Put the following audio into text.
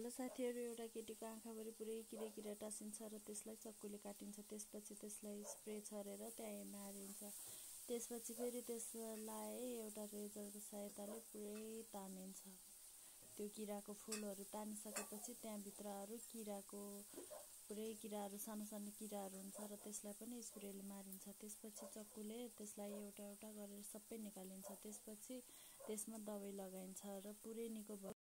साथीहरु, एउटा केटीको आँखाभरि पुरै किरा टाँसिन्छ र त्यसलाई चक्कुले काटिन्छ। त्यसपछि त्यसलाई स्प्रे छरेर त्यहाँ मारिन्छ। त्यसपछि फेरि त्यसलाई एउटा रेजरको सहायताले पुरै तानिन्छ। त्यो किराको फुलहरू तानिसकेपछि त्यहाँभित्र अरू पुरै किराहरू सानो सानो किराहरू हुन्छ र त्यसलाई पनि स्प्रेले मारिन्छ। त्यसपछि चक्कुले त्यसलाई एउटा एउटा गरेर सबै निकालिन्छ। त्यसपछि त्यसमा दबाई लगाइन्छ र पुरै निको